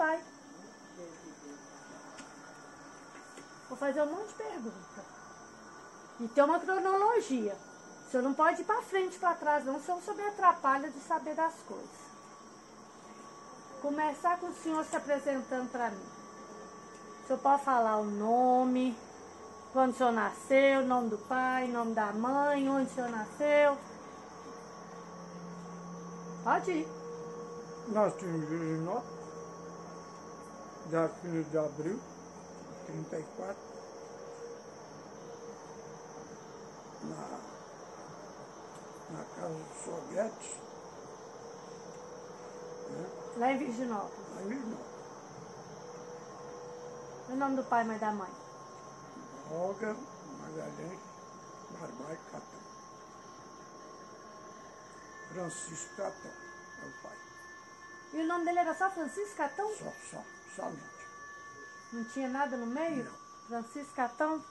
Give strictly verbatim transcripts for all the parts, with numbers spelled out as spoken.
pai. Vou fazer um monte de perguntas. E tem uma cronologia. O senhor não pode ir para frente e para trás, não, senão o senhor me atrapalha de saber das coisas. Começar com o senhor se apresentando para mim. O senhor pode falar o nome, quando o senhor nasceu, o nome do pai, o nome da mãe, onde o senhor nasceu. Pode ir. Nós tínhamos Virginópolis, dia quinze de abril de trinta e quatro, na, na casa dos Soguetes, né? Lá em Virginópolis. Lá em Virginópolis. O nome do pai e mãe da mãe? Olga, Magalhães, Barbalho, Catão. Francisco Catão é o pai. E o nome dele era só Francisco Catão? Só, só, somente. Não tinha nada no meio? Não. Francisco Catão?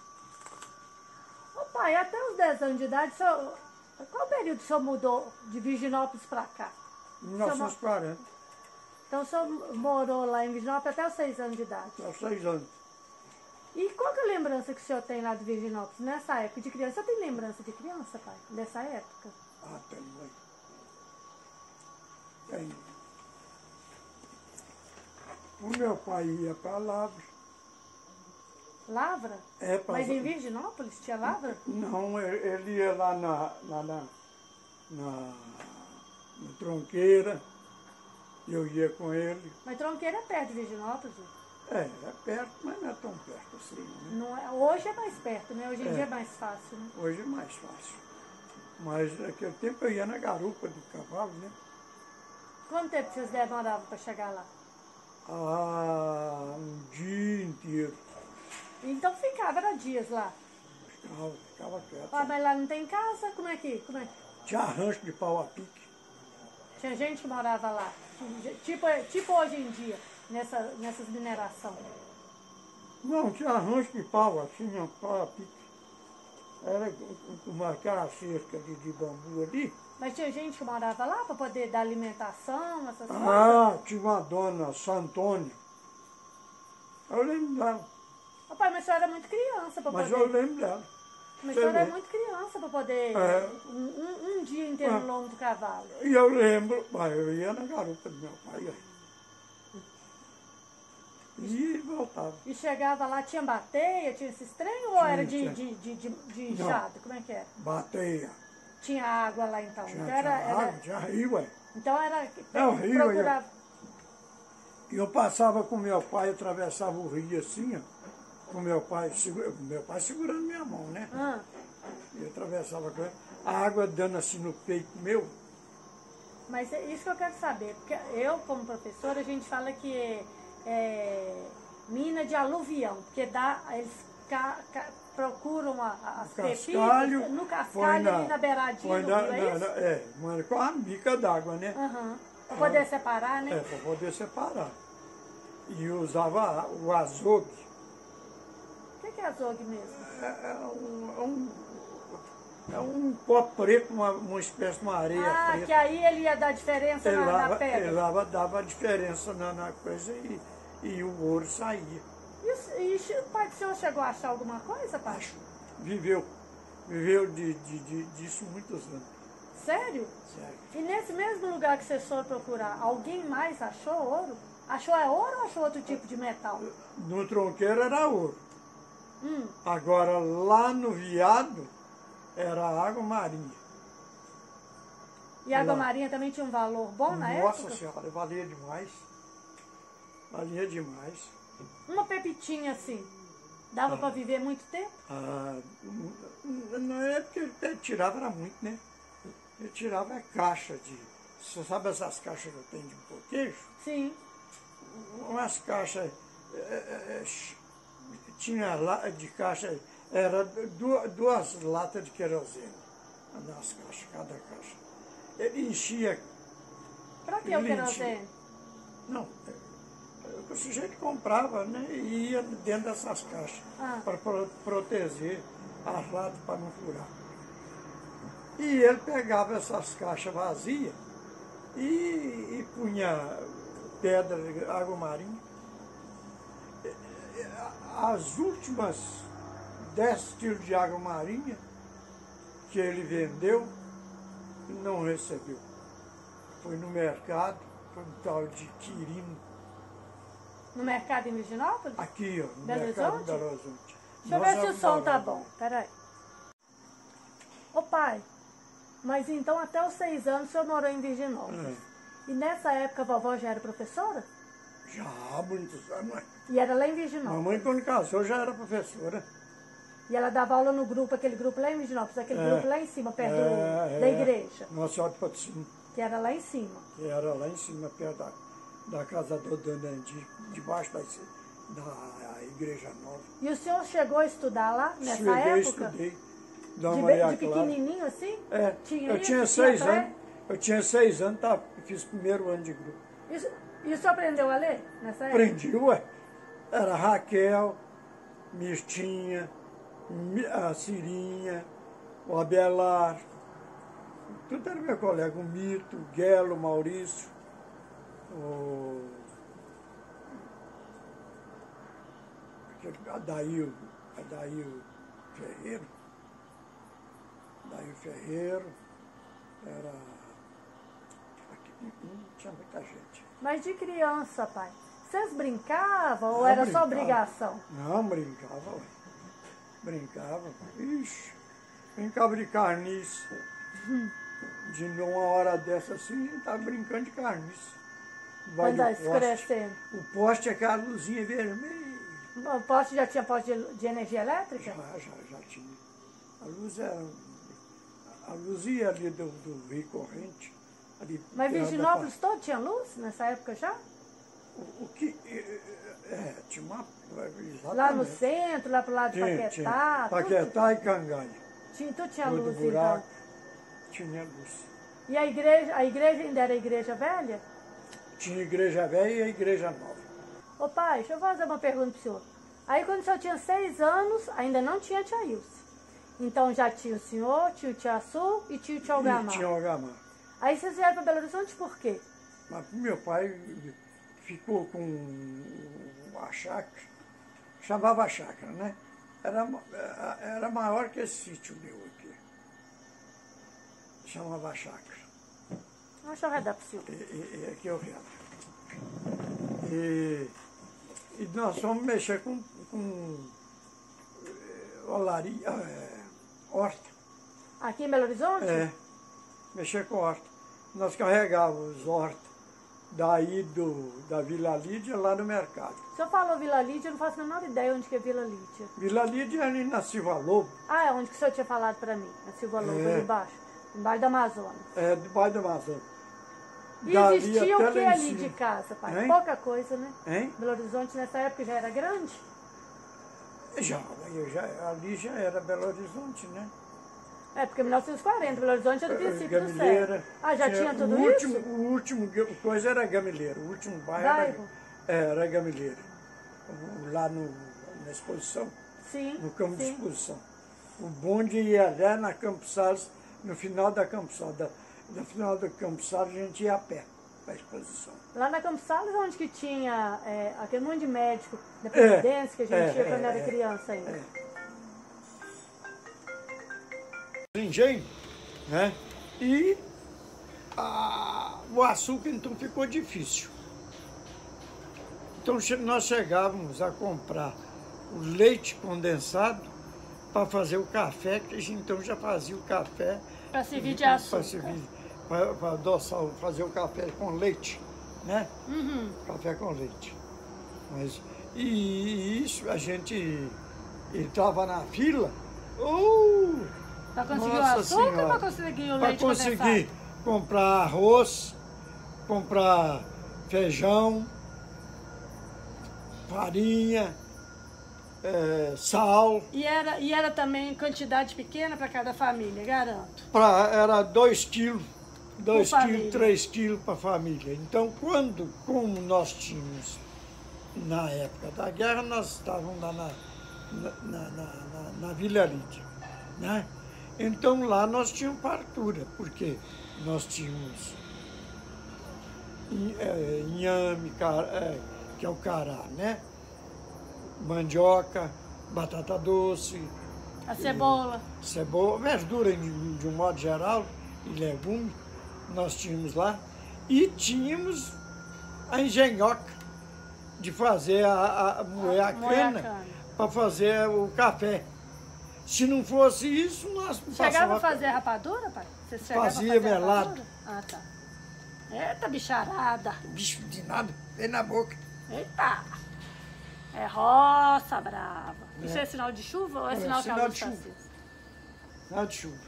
É. Ô pai, até os dez anos de idade, o senhor, qual período o senhor mudou de Virginópolis para cá? mil novecentos e quarenta. Então o senhor morou lá em Virginópolis até os seis anos de idade? Até os seis anos. E qual que é a lembrança que o senhor tem lá de Virginópolis, nessa época de criança? O senhor tem lembrança de criança, pai, dessa época? Ah, tem, mãe. Tem. O meu pai ia para Lavra. Lavra? É, pra... Mas em Virginópolis tinha Lavra? Não, ele ele ia lá na, na, na, na, na Tronqueira, eu ia com ele. Mas Tronqueira é perto de Virginópolis? É, é perto, mas não é tão perto assim, né? Não é, hoje é mais perto, né? Hoje em É. dia é mais fácil, né? Hoje é mais fácil. Mas naquele tempo eu ia na garupa de cavalo, né? Quanto tempo vocês demoravam para chegar lá? Ah, um dia inteiro. Então ficava, era dias lá. Ficava, ficava quieto. Ah, mas lá não tem casa? Como é que? Como é? Tinha rancho de pau a pique. Tinha gente que morava lá. Tipo, tipo hoje em dia, nessa, nessas mineração. Não, tinha rancho de pau, tinha pau a pique. Era uma aquela cerca de, de bambu ali. Mas tinha gente que morava lá para poder dar alimentação, essas coisas? Ah, tinha uma dona, Santônia. Eu lembro dela. Ô, pai, mas a senhora era muito criança para Mas poder... eu lembro dela. Mas Você a senhora vê. era muito criança para poder... É. Um, um, um dia inteiro Ah. no lombo do cavalo. E eu lembro, mas eu ia na garupa do meu pai. E voltava. E chegava lá, tinha bateia, tinha esses trem ou Tinha, era de, tinha. de, de, de, de Não. enxada? Como é que era? Bateia. Tinha água lá então? Tinha, então era, tinha era- água, tinha rio, ué. Então era... É o rio, procurava... E eu passava com meu pai, atravessava o rio assim, ó, com meu pai, segura, meu pai segurando minha mão, né? Ah, E eu atravessava com ele, a água dando assim no peito meu. mas é isso que eu quero saber, porque eu, como professora, a gente fala que é, é mina de aluvião, porque dá, eles ca, ca, procuram a, a- as Cascalho, pepitas no foi cascalho na- ali na beiradinha foi do na- rio, é na- isso? na- É, mano, com a bica d'água, né? Aham, para poder Ah. separar, né? É, para poder separar. E usava o azogue. O que que é azogue mesmo? É, é um, é um, é um pó preto, uma, uma espécie de uma areia Ah, preta. que aí ele ia dar diferença Ele na, na lava, pedra. ele lava, dava a diferença na, na coisa e, e o ouro saía. E, o- e o pai do senhor chegou a achar alguma coisa, pai? Acho. Viveu. Viveu de, de, de, disso muitos anos. Sério? Sério. E nesse mesmo lugar que vocês foram procurar, alguém mais achou ouro? Achou é ouro ou achou outro tipo de metal? No tronqueiro era ouro. Hum, Agora lá no Viado era água marinha. e a água Lá. marinha também tinha um valor bom na Nossa época? Senhora, valia demais. Valia demais. Uma pepitinha assim, dava Ah. para viver muito tempo? Ah, na época ele tirava era muito, né? Ele tirava a caixa de. Você sabe essas caixas que eu tenho de poquejo? Sim. Umas caixas. é, é, tinha lá de caixa, era duas, duas latas de querosene nas caixas, cada caixa. Ele enchia. Para que o Ele querosene? Não, é, o sujeito comprava, né? E ia dentro dessas caixas Ah. para pro, proteger as latas para não furar. E ele pegava essas caixas vazias e, e punha pedra, água marinha. As últimas dez quilos de água marinha que ele vendeu, não recebeu. Foi no mercado, foi um tal de Quirino. No mercado em Virginópolis? Aqui, ó, no Belo mercado Horizonte? de Belo Horizonte. Deixa eu Nós ver se o é som tá Belo bom. Peraí. Ô pai, mas então até os seis anos o senhor morou em Virginópolis. É. E nessa época a vovó já era professora? Já há muitos anos. E era lá em Virginópolis? Mamãe, quando casou, já era professora. E ela dava aula no grupo, aquele grupo lá em Virginópolis, aquele É. grupo lá em cima, perto É, da é. igreja, Nossa Senhora de Patrocínio, que era lá em cima. que era lá em cima, perto da, da casa do Danandi, debaixo da, da igreja nova. E o senhor chegou a estudar lá, nessa Cheguei, época? estudei. Dona De, Maria de Clara. pequenininho assim? É, Tinha eu isso? tinha Tinha seis pré? anos. Eu tinha seis anos, tá, fiz primeiro ano de grupo. Isso, e o senhor aprendeu a ler nessa época? Aprendi, ué. Era Raquel, Mistinha, Mi- a Cirinha, o Abelar. Tudo era meu colega. O Mito, o Guelo, o Maurício, o aquele Adail, Adail Ferreiro. Adail Ferreiro. Era... Aqui, hum, tinha muita gente. Mas de criança, pai, vocês brincavam ou Não, era só brincava. obrigação? Não, brincava, ué. Brincava. Ixi, brincava de carniça. De uma hora dessa assim, a gente tava brincando de carniça. Vai Quando do tá poste. escurecendo. O poste é aquela luzinha vermelha. O poste já tinha poste de, de energia elétrica? Já, já, já tinha. A luz era... A luz ia ali do, do Rio Corrente. Ali Mas perto da Virginópolis todo tinha luz nessa época já? O, o que... É, é, tinha uma... Exatamente. Lá no centro, lá pro lado de Tinha, Paquetá? tinha. tudo- Paquetá e Cangalha. Tinha, tudo tinha Todo luz buraco. então. Tinha luz. E a igreja, a igreja ainda era a igreja velha? Tinha a igreja velha e a igreja nova. Ô pai, deixa eu fazer uma pergunta pro senhor. Aí quando o senhor tinha seis anos, ainda não tinha tia Ilse. Então já tinha o senhor, tinha o tia Su e tinha o tio E Algamar. tinha o Algamar. Aí vocês vieram para Belo Horizonte por quê? Mas meu pai ficou com a chácara, chamava a chácara, né? Era, era maior que esse sítio meu aqui. Chamava a chácara. Deixa eu redar pro senhor. E, e, e aqui eu vendo. E, e nós fomos mexer com, com eh, olaria, é, horta. Aqui em Belo Horizonte? É, mexer com horta. Nós carregávamos horta daí do, da Vila Lídia lá no mercado. O senhor falou Vila Lídia, eu não faço a menor ideia onde que é Vila Lídia. Vila Lídia é ali na Silva Lobo, Ah, é onde que o senhor tinha falado para mim, na Silva Lobo, É. ali embaixo, embaixo da Amazônia. é, debaixo do Amazonas. E Dali existia até o que lá em ali cima. de casa, pai? Hein? Pouca coisa, né? Hein? Belo Horizonte nessa época já era grande. Já, eu já, ali já era Belo Horizonte, né? É, porque em mil novecentos e quarenta, Belo Horizonte era o princípio do Gamileira. século. Ah, já tinha tudo o último, isso? O último ga- coisa era Gamileira, o último bairro, Bairro? Era, é, era Gamileira. O- Lá no, na exposição, Sim, no campo de sim. exposição. O bonde ia lá na Campos Salles, no final da Campos Salles. Da, no final do Campos Salles a gente ia a pé para a exposição. Lá na Campos Salles, onde que tinha é, aquele monte de médico da Previdência que a gente é, ia quando é, era é, criança ainda. é. Engenho, né? E a- o açúcar então ficou difícil. Então che- nós chegávamos a comprar o leite condensado para fazer o café, que a gente então já fazia o café. Para servir de Para açúcar. servir, para adoçar, fazer o café com leite, né? Uhum. Café com leite. Mas, e isso a gente entrava na fila, uh, Para conseguir Nossa o açúcar Senhora. ou para conseguir o para leite conseguir condensado? comprar arroz, comprar feijão, farinha, eh, sal. E era, e era também quantidade pequena para cada família, garanto. Pra, era dois quilos, dois Por quilos, família. três quilos para a família. Então, quando, como nós tínhamos, na época da guerra, nós estávamos lá na, na, na, na, na- na Vila Lídia, né? Então, lá nós tínhamos fartura, porque nós tínhamos in- é, inhame, cara- é, que é o cará, né? Mandioca, batata doce, A cebola. cebola, verdura de, de um modo geral, e legume, nós tínhamos lá. E tínhamos a engenhoca de fazer a, a moer a Moer a cana cana. para fazer o café. Se não fosse isso, nós Chegava a passava- fazer rapadura, pai? Você chegava Fazia a fazer melado. rapadura? Ah, tá. Eita, bicharada. Bicho de nada, vem na boca. Eita. É roça brava. Isso É. é sinal de chuva ou é, É, sinal que sinal a luz de tá chuva. acesa? Nada de chuva.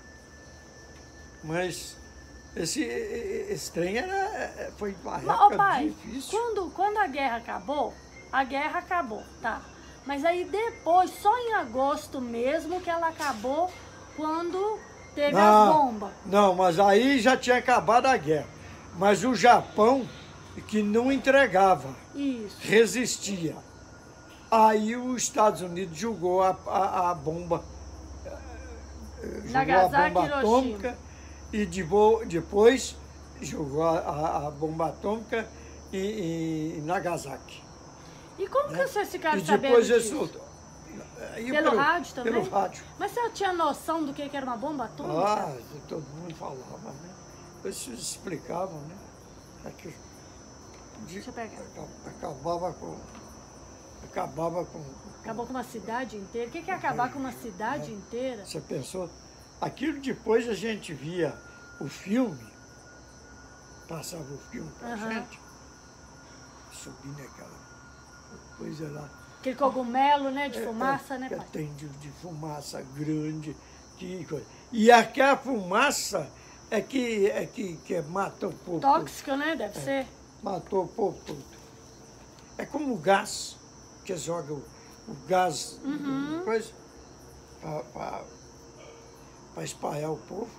Mas esse, esse trem era, foi uma Mas, ô época pai, difícil. quando, quando a guerra acabou, a guerra acabou, tá? Mas aí depois, só em agosto mesmo, que ela acabou quando teve as bombas. Não, mas aí já tinha acabado a guerra. Mas o Japão, que não entregava, Isso. resistia. Aí os Estados Unidos jogou a, a, a bomba, eh, jogou Nagasaki a bomba e Hiroshima. atômica e devo- depois jogou a, a- a bomba atômica em, em Nagasaki. E como que vocês ficaram E sabendo depois eles disso? soltou- aí Pelo rádio também? Pelo rádio. Mas você tinha noção do que que era uma bomba atômica? Ah, todo mundo falava, né? Eles explicavam, né? É que de- Deixa eu pegar. aca- acabava com. Acabava com. Acabou com uma cidade inteira. O que que é acabar com uma cidade inteira? Você pensou? Aquilo depois a gente via o filme, passava o filme pra Aham. gente, subindo aquela coisa lá. Aquele cogumelo, né, de É, fumaça, é, né, que pai? tem de, de fumaça grande. Que coisa. E aquela fumaça é que, é que, que matou o povo. todo. Tóxico, né? Deve ser. Matou o povo todo. É como o gás, que joga o, o gás, Uhum. coisa, para espalhar o povo.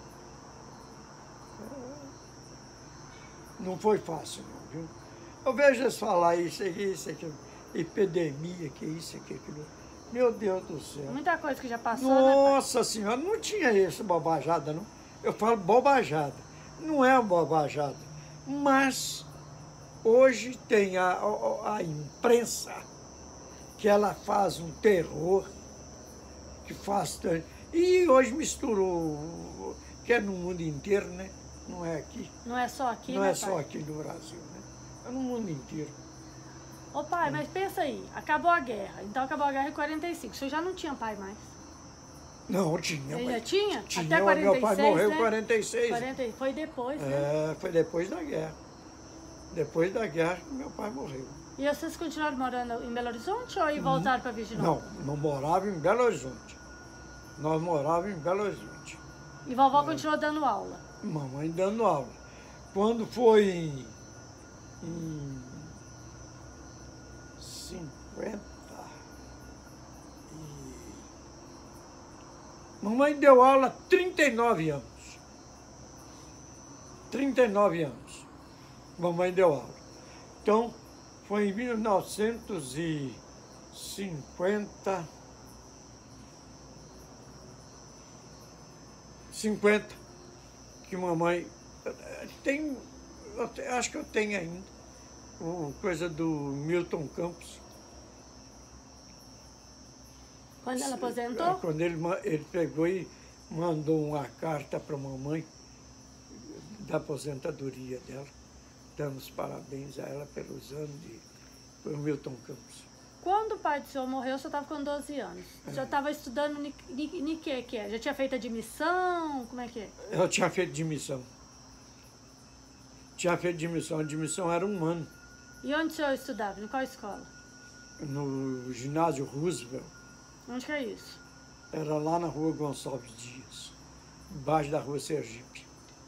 Não foi fácil, não, viu? Eu vejo eles falar isso aqui, isso aqui, epidemia, que isso, que aquilo. Meu Deus do céu. Muita coisa que já passou, né, pai? Nossa Senhora, não tinha isso, bobajada, não. Eu falo bobajada. Não é bobajada. Mas hoje tem a, a, a imprensa que ela faz um terror, que faz tanto. E hoje misturou, que é no mundo inteiro, né? Não é aqui. Não é só aqui, Não né, é só pai? aqui no Brasil, né? É no mundo inteiro. Ô, pai, mas pensa aí. Acabou a guerra. Então acabou a guerra em quarenta e cinco. O senhor já não tinha pai mais. Não, tinha. Ele mas já tinha? tinha, Até mas quarenta e meu pai seis, morreu em né? quarenta e seis. quarenta Foi depois, né? É, foi depois da guerra. Depois da guerra que meu pai morreu. E vocês continuaram morando em Belo Horizonte ou aí voltaram para Virginópolis? Não, não morava em Belo Horizonte. Nós morávamos em Belo Horizonte. E vovó continuou dando aula? Mamãe dando aula. Quando foi em, em cinquenta e... Mamãe deu aula trinta e nove anos. trinta e nove anos. Mamãe deu aula. Então, foi em mil novecentos e cinquenta... cinquenta que mamãe tem, eu te- acho que eu tenho ainda, o, coisa do Milton Campos. Quando ela É, aposentou? Quando ele, ma- ele pegou e mandou uma carta para a mamãe da aposentadoria dela, dando os parabéns a ela pelos anos de foi o Milton Campos. Quando o pai do senhor morreu, o senhor estava com doze anos. O senhor estava estudando ni, ni, ni que que é? Já tinha feito admissão? Como é que é? Eu tinha feito admissão. Tinha feito admissão. A admissão era um ano. E onde o senhor estudava? Em qual escola? No ginásio Roosevelt. Onde que é isso? Era lá na rua Gonçalves Dias, embaixo da rua Sergipe.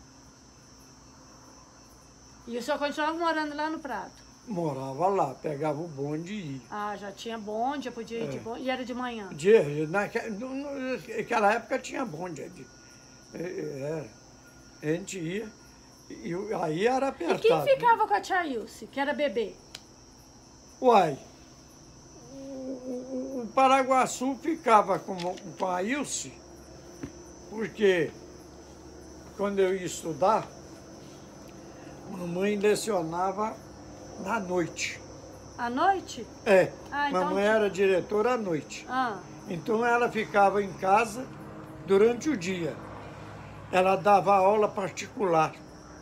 E o senhor continuava morando lá no Prado? Morava lá, pegava o bonde e ia. Ah, já tinha bonde, já podia ir de É. bonde. E era de manhã? De, naque- no- no- naquela época tinha bonde. de- é, é, a gente ia, e o- aí era E apertado. quem ficava com a tia Ilse, que era bebê? Uai, o, o, o Paraguaçu ficava com, com a Ilse, porque quando eu ia estudar, Mamãe lecionava na noite. À noite? É, Ah, então... mamãe era diretora à noite. Ah. Então ela ficava em casa durante o dia. Ela dava aula particular.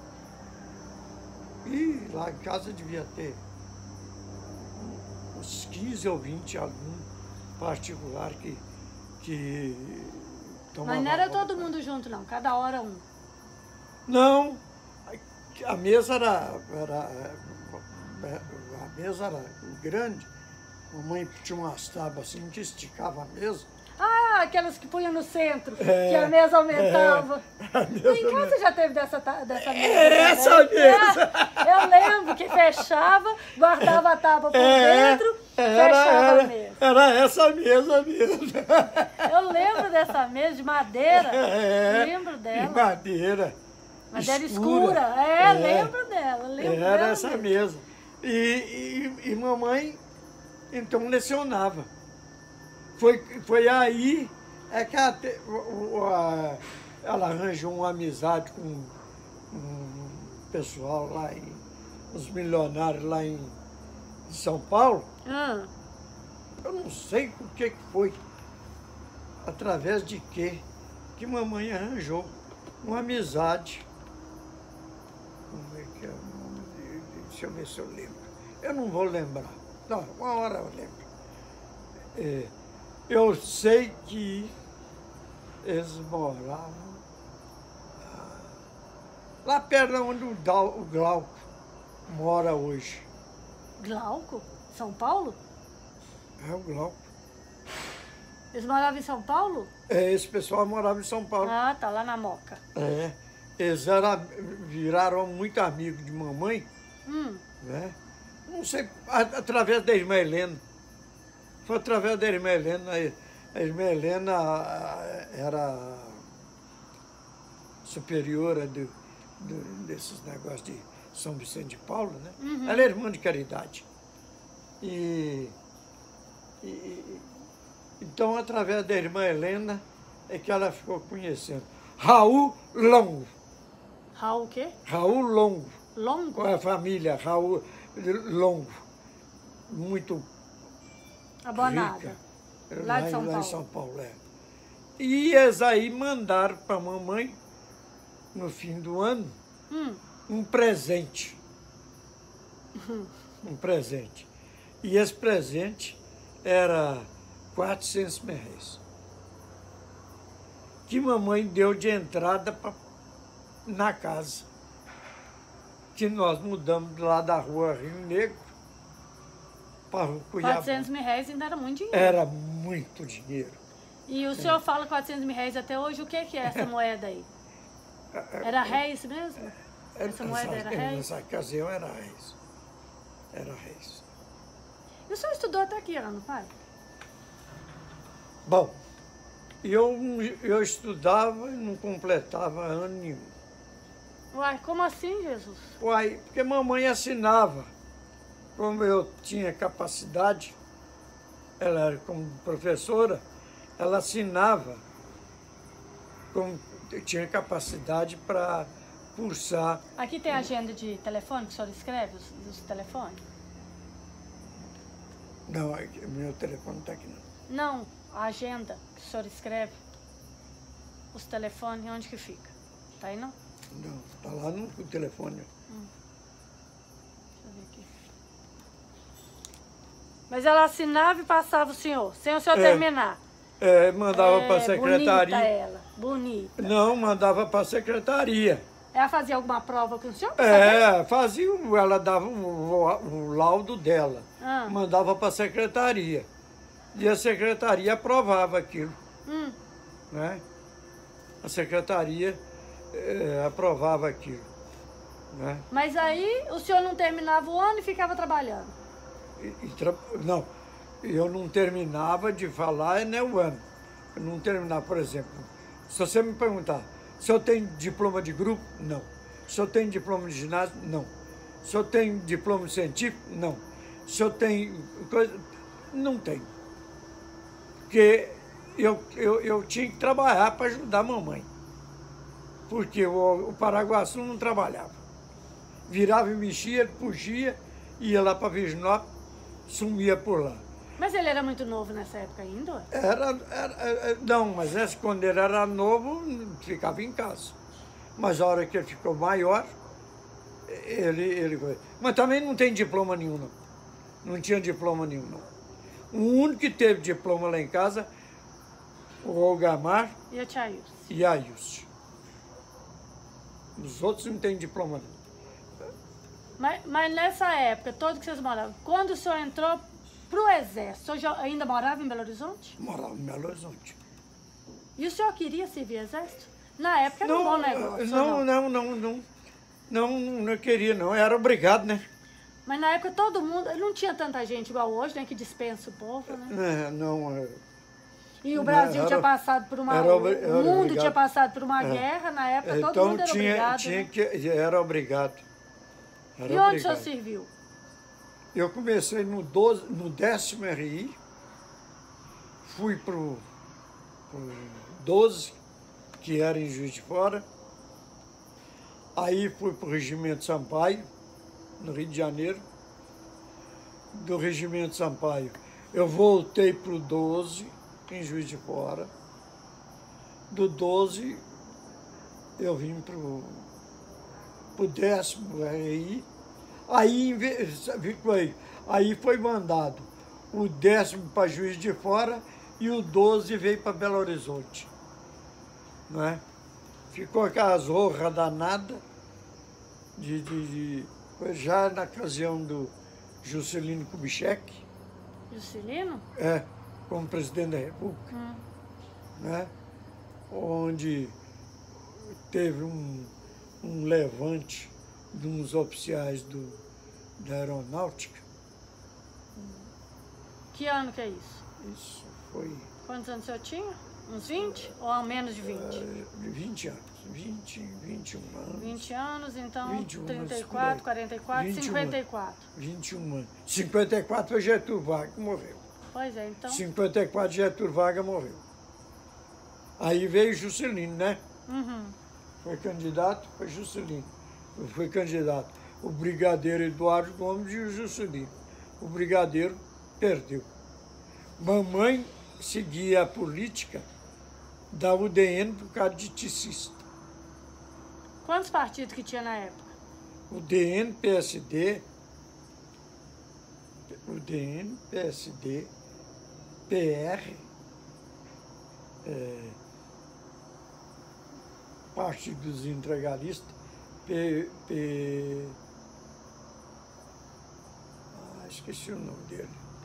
E lá em casa devia ter uns quinze ou vinte alunos particular que, que tomavam Mas não era aula. todo mundo junto, não. Cada hora um. Não, a mesa era, era, a mesa era grande. Mamãe tinha umas tábuas assim que esticava a mesa. Ah, aquelas que punham no centro, É, que a mesa aumentava. É, a mesa Em casa já teve dessa, ta- dessa mesa? É essa também? mesa. É, eu lembro que fechava, guardava a tábua por É, dentro, era, fechava era, a mesa. era essa mesa mesmo. Eu lembro dessa mesa de madeira. É, Lembro de dela. madeira. Madeira escura. É, lembro dela. Lembro Era dela essa mesmo. mesa. E, e, e mamãe, então, lecionava. Foi, foi aí é que ela, te- o- o- a- ela arranjou uma amizade com um pessoal lá, em, os milionários lá em São Paulo. Ah, Eu não sei o que que foi, através de quê, que mamãe arranjou uma amizade. Como é que é o nome dele? Deixa eu ver se eu lembro. Eu não vou lembrar. Não, uma hora eu lembro. É, eu sei que eles moravam ah, lá perto de onde o, Dal- o Glauco mora hoje. Glauco? São Paulo? É o Glauco. Eles moravam em São Paulo? É, esse pessoal morava em São Paulo. Ah, tá lá na Moca. É, eles era, viraram muito amigos de mamãe, Hum, né? Não sei, a- através da irmã Helena. Foi através da irmã Helena. A, a irmã Helena ah, era superiora do, do- desses negócios de São Vicente de Paulo, né? Uhum. Ela é irmã de caridade. E, e- e- então, através da irmã Helena, é que ela ficou conhecendo Raul Longo. Raul o quê? Raul Longo, Longo? com a família Raul Longo, muito Abonada. rica. Lá de em- São lá em Paulo. São Paulo, é. E eles aí mandaram para a mamãe, no fim do ano, Hum, um presente. Um presente. E esse presente era quatrocentos mil reais. Que mamãe deu de entrada pra, na casa. Que nós mudamos lá da rua Rio Negro para o Cuiabá. quatrocentos mil reais ainda era muito dinheiro. Era muito dinheiro. E o senhor fala quatrocentos mil reais até hoje, o que que é essa moeda aí? Era réis mesmo? Essa moeda era réis? Nessa ocasião era réis. Era réis. E o senhor estudou até que ano, pai? Bom, eu, eu estudava e não completava ano nenhum. Uai, como assim, Jesus? Uai, porque mamãe assinava. Como eu tinha capacidade, ela era como professora, ela assinava como eu tinha capacidade para cursar. Aqui tem agenda de telefone que o senhor escreve, os, os telefones? Não, aqui- meu telefone não está aqui não. Não, a agenda que o senhor escreve, os telefones, onde que fica? Tá aí não? Não, está lá no telefone. Deixa eu ver aqui. Mas ela assinava e passava o senhor, sem o senhor É. terminar. É, mandava É, para a secretaria. Bonita ela, bonita. Não, mandava para a secretaria. Ela fazia alguma prova com o senhor? pra saber? É, fazia, um- ela dava o, o- o laudo dela, Ah. mandava para a secretaria. E a secretaria aprovava aquilo, Hum, né? A secretaria eh, aprovava aquilo, né? mas aí o senhor não terminava o ano e ficava trabalhando. E, e tra- não, eu não terminava de falar né, o ano. Eu não terminava, por exemplo, se você me perguntar, se eu tenho diploma de grupo? Não. Se eu tenho diploma de ginásio? Não. Se eu tenho diploma científico? Não. Se eu tenho coisa? Não tenho. Porque eu, eu, eu tinha que trabalhar para ajudar a mamãe. Porque o, o Paraguaçu não trabalhava. virava e mexia, ele fugia, ia lá para Virginópolis, sumia por lá. Mas ele era muito novo nessa época ainda? Ué? Era, era, era, não, mas esse, quando ele era novo, ficava em casa. Mas a hora que ele ficou maior, ele, ele... Mas também não tem diploma nenhum, não. Não tinha diploma nenhum, não. O único que teve diploma lá em casa, o Olgamar E a tia Ilse? e a Ilse. Os outros não têm diploma, não. Mas, mas nessa época, todo que vocês moravam, quando o senhor entrou pro exército, o senhor já ainda morava em Belo Horizonte? Morava em Belo Horizonte. E o senhor queria servir exército? Na época era um bom negócio. Não, não, não, não, não, não queria, não. Era obrigado, né? Mas na época todo mundo, não tinha tanta gente igual hoje, né, que dispensa o povo, né? É, não, é, E o Brasil era, tinha passado por uma... era, obri- era o mundo obrigado. tinha passado por uma É. guerra, na época todo então mundo era tinha, obrigado. tinha né? que, era obrigado. Era E onde o senhor obrigado. serviu? Eu comecei no, doze, no décimo R I, fui pro, pro doze, que era em Juiz de Fora, aí fui pro Regimento Sampaio, no Rio de Janeiro. Do Regimento Sampaio eu voltei pro doze, em Juiz de Fora. Do doze eu vim pro, pro décimo R I. Aí, foi, aí foi mandado o décimo para Juiz de Fora e o doze veio para Belo Horizonte. Né? Ficou aquelas horras danadas, de, de, de, já na ocasião do Juscelino Kubitschek, Juscelino? é, como presidente da República, Hum. né? Onde teve um, um levante de uns oficiais do, da aeronáutica. Que ano que é isso? Isso foi Quantos anos o senhor tinha? Uns vinte? Ou menos de vinte? eh, vinte anos, vinte, vinte e um anos. vinte anos, então vinte e um trinta e anos, por quatro, aí. quarenta e quatro, vinte e um cinquenta e quatro. vinte e um anos. cinquenta e quatro foi Getúlio Vargas que morreu. Pois é, então. cinquenta e quatro Getúlio Vargas morreu. Aí veio Juscelino, né? Uhum. Foi candidato, foi Juscelino. Foi candidato o brigadeiro Eduardo Gomes e o Juscelino. O brigadeiro perdeu. Mamãe seguia a política da U D N por causa de ticista. Quantos partidos que tinha na época? U D N, P S D, U D N, P S D, P R, é, Partido dos Integralistas, P, P, ah, esqueci o nome dele,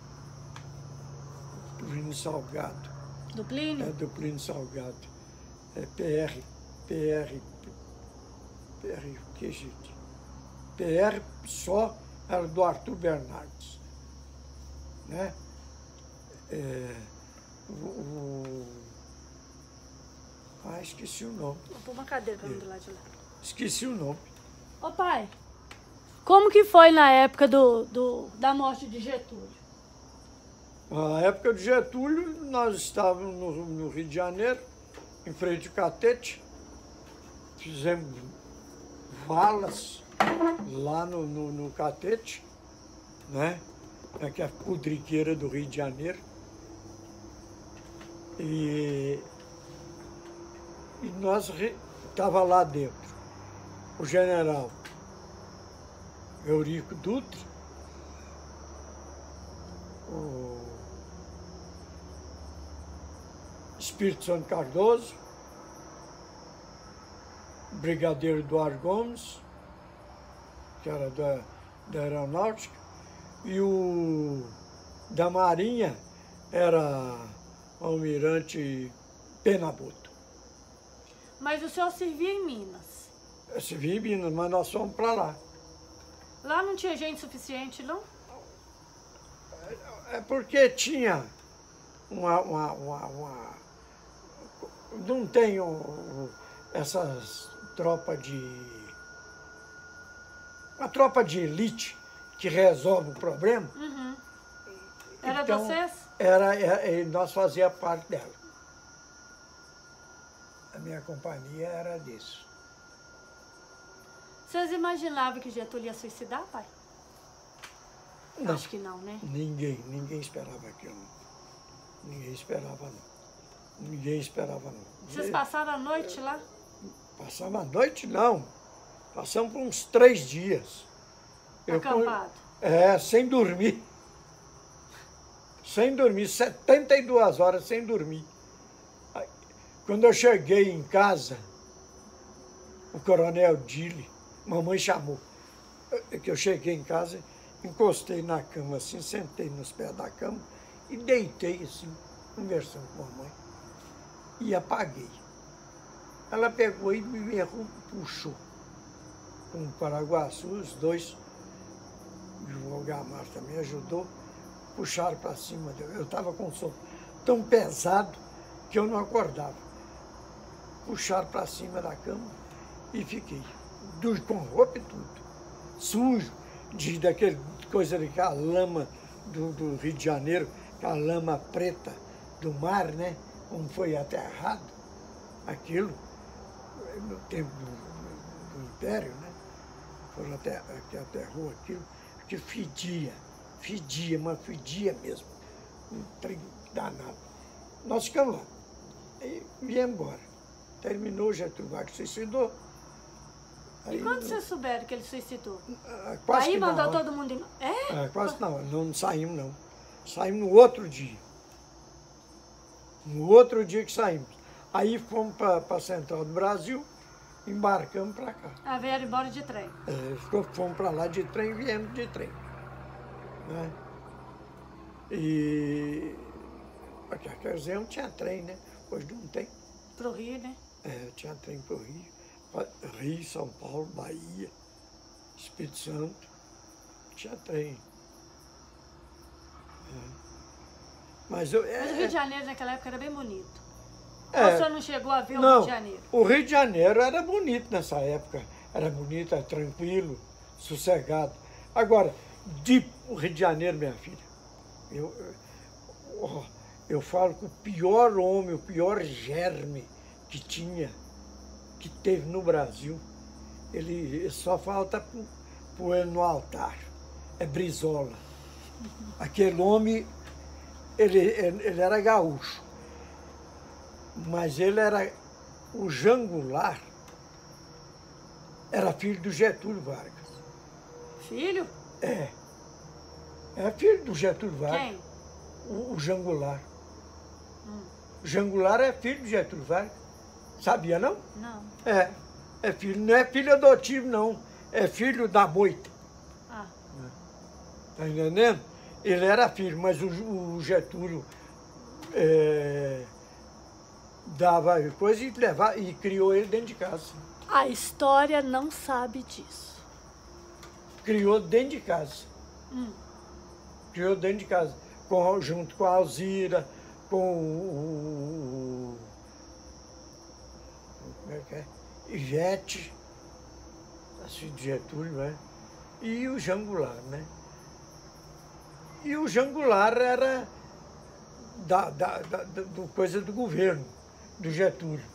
Plínio Salgado, Do Plínio? é do Plínio Salgado, é P R, P R, P R, o que, gente? P R só era do Arthur Bernardes, né? É, o, o, ah, esqueci o nome. Vou pôr uma cadeira pra mim do lado de lá. Esqueci o nome. Ô pai, como que foi na época do, do, da morte de Getúlio? Na época de Getúlio, nós estávamos no, no Rio de Janeiro, em frente ao Catete, fizemos valas lá no, no, no Catete, né? Que é a pudriqueira do Rio de Janeiro. E, e nós estava lá dentro o general Eurico Dutra, o Espírito Santo Cardoso, o brigadeiro Eduardo Gomes, que era da, da aeronáutica, e o da Marinha era o almirante Penabuto. Mas o senhor servia em Minas. Eu servi em Minas, mas nós fomos para lá. Lá não tinha gente suficiente, não? É porque tinha uma... uma, uma, uma não tem um, um, essas tropas de... Uma tropa de elite que resolve o problema. Uhum. Era Então, vocês? Era, era, nós fazíamos parte dela. A minha companhia era disso. Vocês imaginavam que Getúlio ia suicidar, pai? Não. Acho que não, né? Ninguém, ninguém esperava aquilo. Ninguém esperava, não. Ninguém esperava, não. Vocês passaram a noite lá? Passamos a noite, não. Passamos por uns três dias. Eu, Acampado? É, sem dormir. Sem dormir, setenta e duas horas sem dormir. Aí, quando eu cheguei em casa, o coronel Dili, mamãe chamou, que eu cheguei em casa, encostei na cama assim, sentei nos pés da cama e deitei assim, conversando com a mamãe. E apaguei. Ela pegou e me puxou com o Paraguaçu, os dois, e o Algamar também ajudou, puxaram para cima. Eu estava com sono tão pesado que eu não acordava. Puxaram para cima da cama e fiquei, com roupa e tudo, sujo, de daquele coisa de aquela lama do, do Rio de Janeiro, aquela lama preta do mar, né? Como foi aterrado, aquilo, no tempo do, do, do Império, né? Foram até, que aterrou aquilo, que fedia, fedia, mas fedia mesmo, um trem danado. Nós ficamos lá, e viemos embora. Terminou, Getúlio Vargas suicidou. Aí, e quando vocês souberam que ele suicidou? Ah, quase Aí mandou não, todo mundo embora? É? Ah, quase não, não saímos não. Saímos no outro dia. No outro dia que saímos. Aí fomos para a Central do Brasil, embarcamos para cá. Ah, vieram embora de trem? É, fomos para lá de trem e viemos de trem. Né? E... Quer dizer, não tinha trem, né? Hoje não tem. Pro Rio, né? É, tinha trem pro Rio. Rio, São Paulo, Bahia, Espírito Santo, tinha trem. É. Mas, eu, é, Mas o Rio de Janeiro naquela época era bem bonito. É, Ou o senhor não chegou a ver o não, Rio de Janeiro? O Rio de Janeiro era bonito nessa época. Era bonito, era tranquilo, sossegado. Agora, de o Rio de Janeiro, minha filha, eu, eu, eu falo que o pior homem, o pior germe que tinha, que teve no Brasil, ele só falta pôr ele no altar. É Brizola. Aquele homem, ele, ele era gaúcho, mas ele era o Jangular, era filho do Getúlio Vargas. Filho? É. É filho do Getúlio Vargas. Quem? O, o Jangular. Hum. O Jangular é filho do Getúlio Vargas. Sabia, não? Não. É. É filho, não é filho adotivo, não. É filho da moita. Ah. Tá entendendo? Ele era filho, mas o, o Getúlio é, dava coisa e, levava, e criou ele dentro de casa. A história não sabe disso. Criou dentro de casa. Hum. Criou dentro de casa. Com, junto com a Alzira, com o... Como é que é? Ivete, assim, de Getúlio, né? E o Jangular, né? E o Jangular era da, da, da, da do coisa do governo, do Getúlio.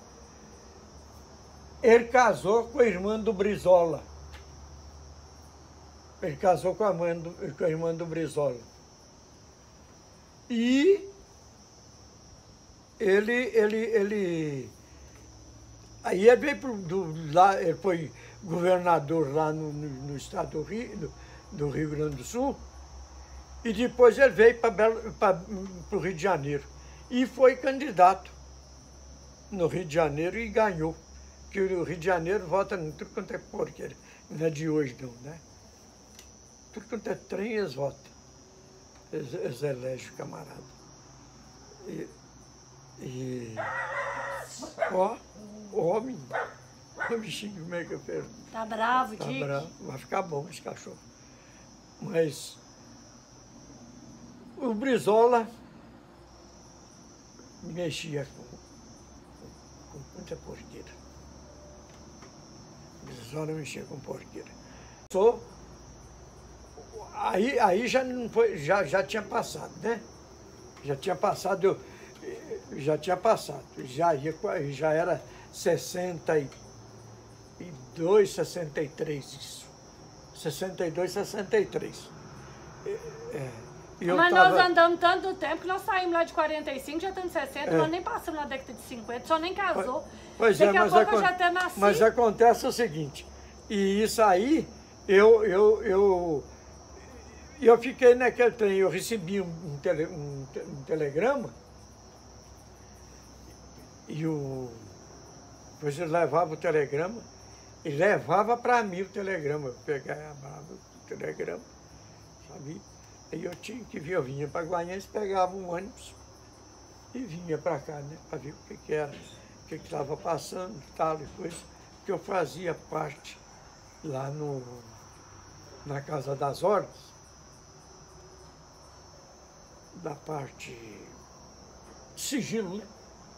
Ele casou com a irmã do Brizola. Ele casou com a, mãe do, com a irmã do Brizola. E ele, ele, ele... Aí ele veio pro, do, lá, ele foi governador lá no, no, no estado do Rio, do, do Rio Grande do Sul, e depois ele veio para o Rio de Janeiro. E foi candidato no Rio de Janeiro e ganhou. Porque o Rio de Janeiro vota em tudo quanto é porqueira. Não é de hoje não, né? Tudo quanto é trem, eles votam. Eles, eles elegem o camarada. E... e ó, homem, o bichinho, como é que eu perco? Tá bravo, Tá Dick? bravo, vai ficar bom esse cachorro. Mas o Brizola mexia com, com, com muita porqueira. O Brizola mexia com porqueira. Sou, aí, aí já, não foi, já, já tinha passado, né? Já tinha passado, eu, já tinha passado, já, ia, já era sessenta e e dois, sessenta e três, isso. sessenta e dois, sessenta e três. É, é, eu Mas tava... nós andamos tanto tempo que nós saímos lá de quarenta e cinco, já estamos em sessenta, É. nós nem passamos na década de cinquenta, só nem casou. Pois Daqui é, a mas, pouco eu acon- já até nasci. mas acontece o seguinte, e isso aí, eu, eu, eu, eu fiquei naquele trem, eu recebi um, um, tele, um, te- um telegrama, e o, depois eu levava o telegrama, e levava para mim o telegrama, eu pegava o telegrama, sabe? Aí eu tinha que vir, eu vinha para Guanhães, pegava um ônibus e vinha para cá, né, para ver o que, que era, o que estava passando e tal, e coisa, que eu fazia parte lá no, na Casa das Ordens, da parte de sigilo, né?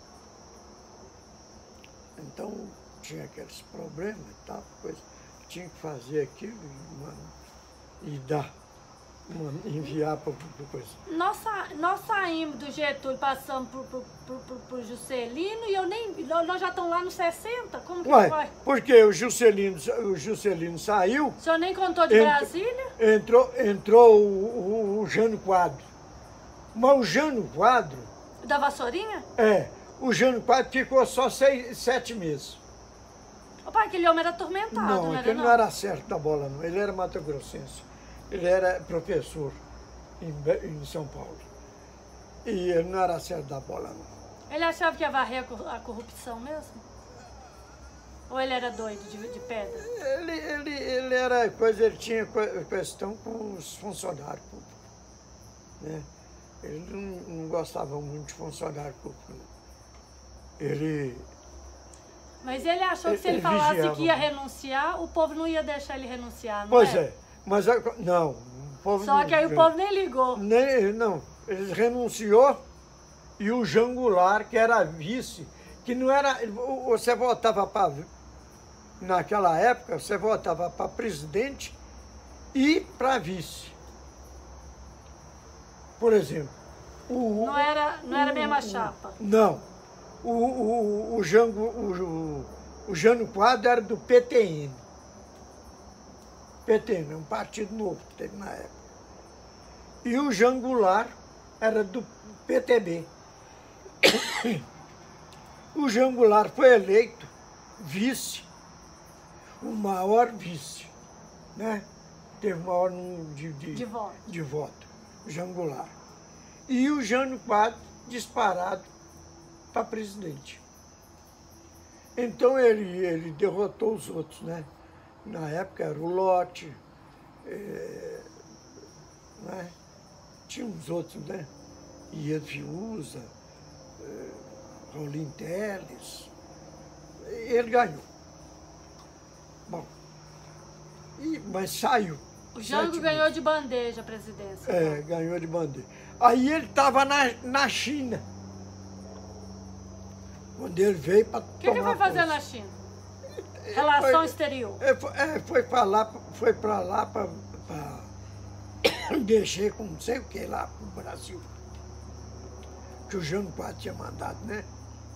Então tinha aqueles problemas e tal, coisa, tinha que fazer aquilo e, mano, e dar. Enviar para o coisa. Nós, sa- nós saímos do Getúlio, passamos por, por, por, por, por Juscelino e eu nem. Nós nós já estamos lá nos sessenta? Como que Ué, foi? porque o Juscelino, o Juscelino saiu, O senhor nem contou de Ent- Brasília? entrou, entrou o, o, o Jânio Quadro. Mas o Jânio Quadro, Da Vassourinha? é, o Jânio Quadro ficou só seis, sete meses. O pai, aquele homem era atormentado, Não, não era? aquele não era certo da bola, não. Ele era mato-grossense. Ele era professor em, Be- em São Paulo. E ele não era certo da bola, não. Ele achava que ia varrer a cor- a corrupção mesmo? Ou ele era doido de, de pedra? Ele, ele, ele era coisa, ele tinha co- questão com os funcionários públicos, né? Ele não, não gostava muito de funcionário público, não. Ele, Mas ele achou que se ele, Ele falasse vigiava que ia muito. renunciar, o povo não ia deixar ele renunciar, não pois é? é, mas a- não, o povo Só não- que aí o povo nem ligou. nem, não, ele renunciou e o Jangular, que era vice, que não era, o- você votava para, naquela época, você votava para presidente e para vice. Por exemplo, o, Não era, não era a o- mesma o- chapa. Não. O, o, o, Jango, o, o Jânio Quadro era do P T N. P T N, um partido novo que teve na época. E o Jangular era do P T B. O Jangular foi eleito vice, o maior vice, né? Teve o maior número de, de, De voto. de voto, o Jangular. E o Jânio Quadro disparado para presidente. Então ele, ele derrotou os outros, né? Na época era o Lote, é, né? Tinha uns outros, né? Ian Fiuza, é, Rolim Teles. Ele ganhou. Bom, e, mas saiu. O Jango Sete ganhou meses. de bandeja a presidência. É, ganhou de bandeira. Aí ele estava na, na China. Quando ele veio para tomar O que, que vai fazer posse. na China? Relação Foi- exterior. É, foi- é, foi para lá, foi para lá para mexer com não sei o que lá pro Brasil. Que o Jânio Quadro tinha mandado, né?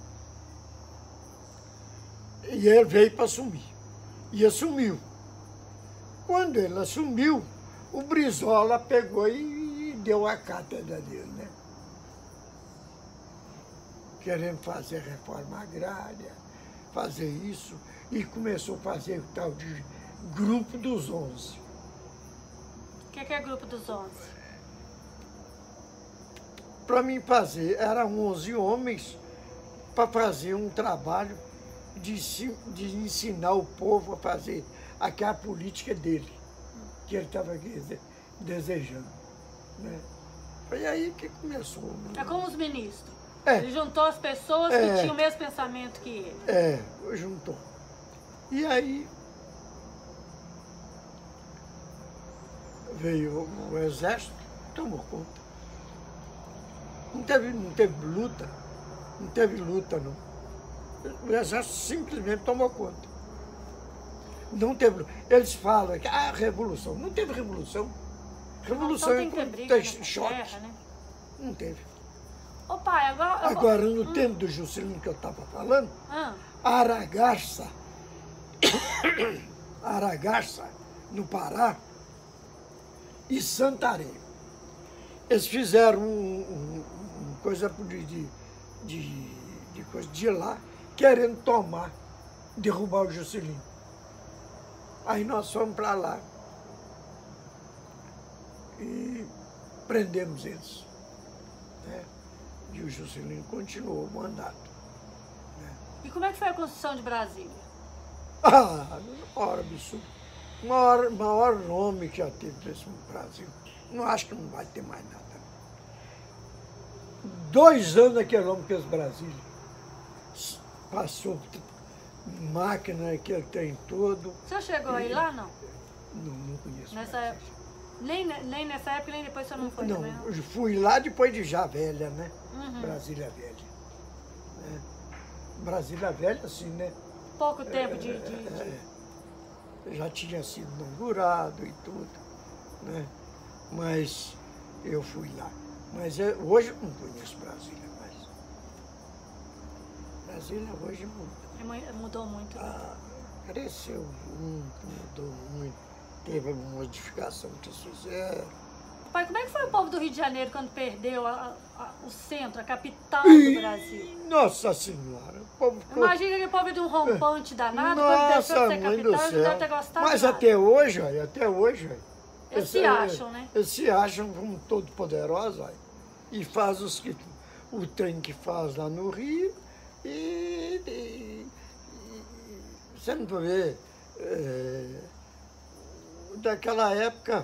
E ele veio para assumir. E assumiu. Quando ele assumiu, o Brizola pegou e deu a cátedra dele, né? Querendo fazer reforma agrária, fazer isso, e começou a fazer o tal de Grupo dos Onze. O que, que é grupo dos onze? Para mim fazer, eram onze homens para fazer um trabalho de, ensi- de ensinar o povo a fazer aquela política dele, que ele estava desejando, né? Foi aí que começou. Né? É como os ministros. É. Ele juntou as pessoas É. que tinham o mesmo pensamento que ele. É, juntou. E aí veio o, o exército, tomou conta. Não teve, não teve luta, não teve luta não. O exército simplesmente tomou conta. Não teve luta. Eles falam que a revolução, não teve revolução. Revolução Então é tem que ter quando briga tem nessa choque. terra, né? Não teve. Ô pai, agora... eu vou- Agora, no tempo do Juscelino que eu estava falando, Ah, a Aragarça Aragaça, no Pará, e Santarém. Eles fizeram um, um, um coisa de, de, de, de coisa de lá, querendo tomar, derrubar o Juscelino. Aí nós fomos para lá e prendemos eles. Né? E o Juscelino continuou o mandato. Né? E como é que foi a construção de Brasília? Ah, maior absurdo. O maior, maior nome que já teve nesse Brasil. Não acho que não vai ter mais nada. Dois anos naquele homem que fez Brasília. Passou máquina, aquele trem todo. O senhor chegou aí lá, não? Não, não conheço. Nessa época? Nem, nem nessa época, nem depois o senhor não foi Não, também, não? eu fui lá depois de já velha, né? Uhum. Brasília Velha. Né? Brasília Velha, assim, né? Pouco tempo de... de, de... É, já tinha sido inaugurado e tudo, né? Mas eu fui lá. Mas eu, hoje eu não conheço Brasília mais. Brasília hoje mudou. Mudou muito. Ah, cresceu muito, mudou muito. Teve uma modificação que eles fizeram. Pai, como é que foi o povo do Rio de Janeiro quando perdeu a, a, o centro, a capital do Brasil? Nossa Senhora! O povo ficou... Imagina aquele povo de um rompante danado, Nossa, quando deixou de ser mãe capital, do eles céu. devem ter gostado. Mas nada. até hoje, olha, até hoje, olha, Eles se acham, né? Eles se acham como todo poderosos, olha, e faz os que, o trem que faz lá no Rio e, e, e você não pode ver, é, daquela época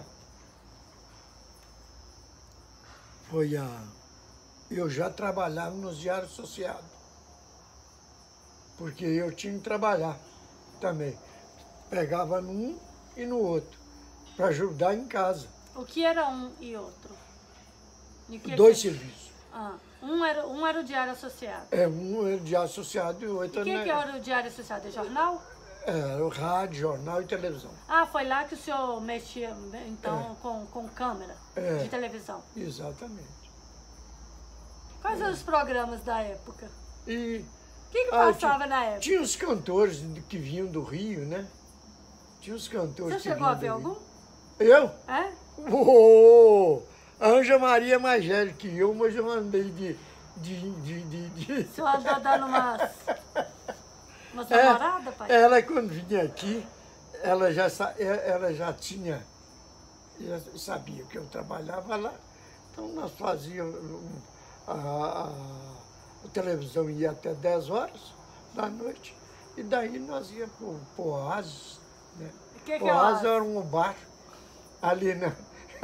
foi a, eu já trabalhava nos diários associados, porque eu tinha que trabalhar também, pegava num e no outro, para ajudar em casa. O que era um e outro? E que Dois que... serviços. Ah, um, era, um era o diário associado. É, um era de associado e o outro E o que, era, que era o diário associado? É jornal? era o rádio, jornal e televisão. Ah, foi lá que o senhor mexia, então, É. com, com câmera É. de televisão. Exatamente. Quais eram os programas da época? E O que, que ah, passava tinha, na época? tinha os cantores que vinham do Rio, né? Tinha os cantores Você que chegou a vinham ver do algum? Rio. Eu? É? Oh, a Anja Maria é mais velha que eu, mas eu andei de... de, de, de, de... O senhor andou dando umas, umas É, namoradas, pai? ela, quando vinha aqui, ela já, sa- ela já tinha, já sabia que eu trabalhava lá, então nós fazíamos, um, a, a, a televisão ia até dez horas da noite, e daí nós íamos para o Oasis, né? O que que O é Oasis Oasis? era um bar ali na,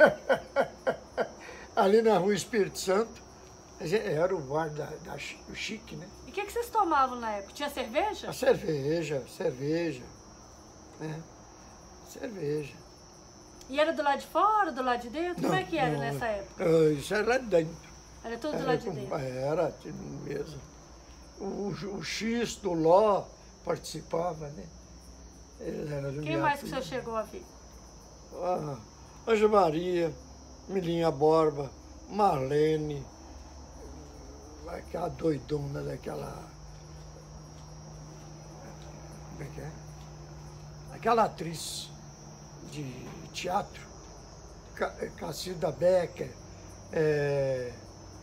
ali na rua Espírito Santo, era o bar da, da, do Chique, né? E o que, que vocês tomavam na época? Tinha cerveja? A cerveja, cerveja, né? Cerveja. E era do lado de fora, do lado de dentro? Como é que era não, nessa época? ah, Isso era lá dentro. Era tudo do Era, lado de com- dentro. era mesmo. O, o X do Ló participava, né? Ele era do Quem mais que o senhor chegou a ver? Ah, Anja Maria, Milinha Borba, Marlene, aquela doidona daquela... Como é que é? Aquela atriz de teatro, Ca- Cacilda Becker, é,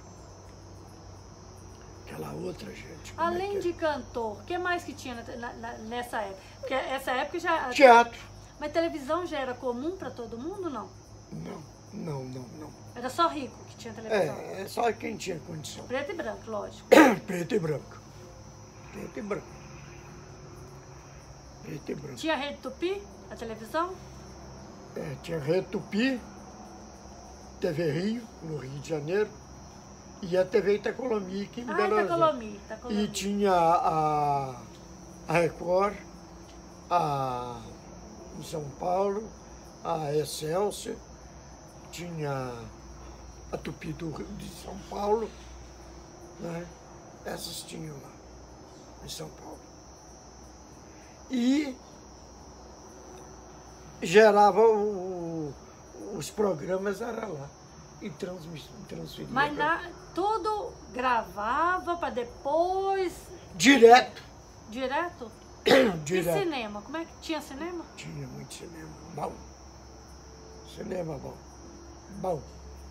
aquela outra gente. como é Além que de cantor, o que mais que tinha na- na- na- nessa época? Porque essa época já... é? Teatro. Mas televisão já era comum para todo mundo, não? Não, não, não, não. Era só rico que tinha televisão. É, é só quem tinha condição. Preto e branco, lógico. Preto e branco. Preto e branco. Preto e branco. Tinha Rede Tupi, a televisão? É, tinha Rede Tupi, T V Rio, no Rio de Janeiro, e a T V Itacolomi, aqui em Ah, Belo Horizonte. Itacolomi, E Itacolomi. tinha a, a Record, a, em São Paulo, a Excelsior, tinha a Tupi do, Rio- de São Paulo, né? Essas tinham lá, em São Paulo. E gerava o, os programas, era lá, e transmis, transferia. Mas pra- na, tudo gravava para depois, Direto. direto? E Direto. cinema? Como é que tinha cinema? Tinha muito cinema. Bom. Cinema bom. Bom.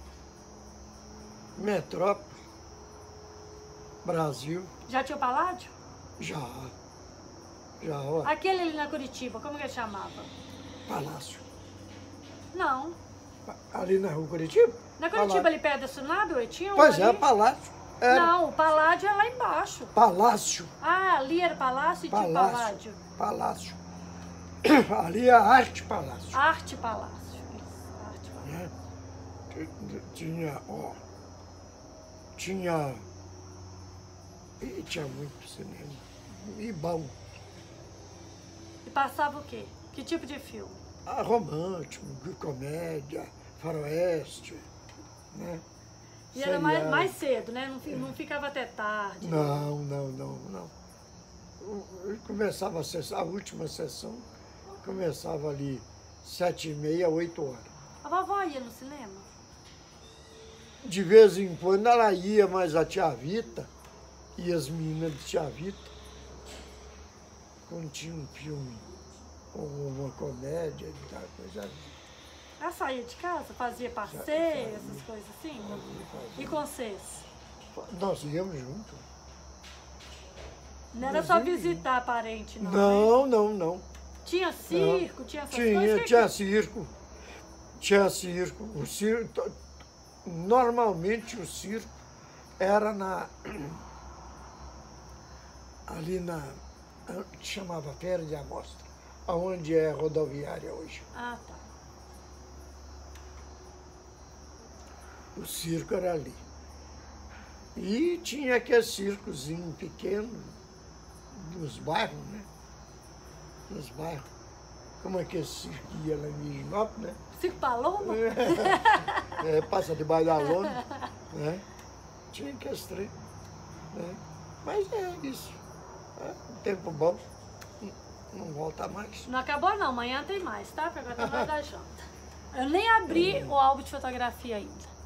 Metrópole. Brasil. Já tinha o Paládio? Já. Já, ó. Aquele ali na Curitiba, como que ele chamava? Palácio. Não. Ali na rua Curitiba? Na Curitiba, Palácio. ali perto da Sunado, tinha um Pois ali? é, Palácio. Era Não, o Paládio é lá embaixo. Palácio. Ah, ali era Palácio e tinha Palácio. Paládio. Palácio. Ali é a Arte Palácio. Arte Palácio. Isso, Arte Palácio. Né? T- Tinha, ó. Tinha. E tinha muito cinema. E bom. E passava o quê? Que tipo de filme? Ah, romântico, de comédia, faroeste, né? E era mais, Seriado. mais cedo, né? Não, fi- não ficava até tarde. Não, não, não, não. O- Começava a sessão, a última sessão começava ali sete e meia, oito horas. A vovó ia no cinema? De vez em quando ela ia, mas a tia Vita e as meninas de tia Vita, quando tinha um filme ou uma comédia e tal, coisa. Ela saía de casa, fazia passeio, Saía. essas coisas assim? fazia. E com vocês? Nós íamos junto. Não era Nós só íamos visitar parente, não. né? Não, não, não. Tinha circo, tinha essas Tinha, coisas? Que- tinha circo. Tinha circo. O circo. Normalmente o circo era na. Ali na. Que chamava Feira de Amostra, aonde é rodoviária hoje. Ah, tá. O circo era ali. E tinha aquele circozinho pequeno nos bairros, né? Nos bairros. Como é que esse circo ia lá em Higienópolis, né? Circo Paloma? É, passa debaixo da lona, né? Tinha que esse trem, né? Mas é isso. É um tempo bom. Não volta mais. Não acabou não, amanhã tem mais, tá? Porque agora tá na hora da janta. Eu nem abri o álbum de fotografia ainda.